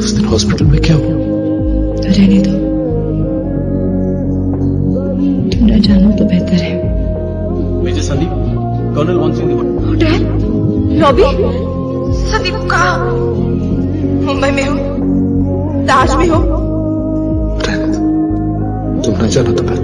उस दिन हॉस्पिटल में क्या हुआ? रहने दो, तुम न जानो तो बेहतर है। Major Sandeep, colonel wants in the hotel lobby. Sandeep कहाँ? मुंबई में हो, ताज में हो। तुम न जानो तो बेहतर।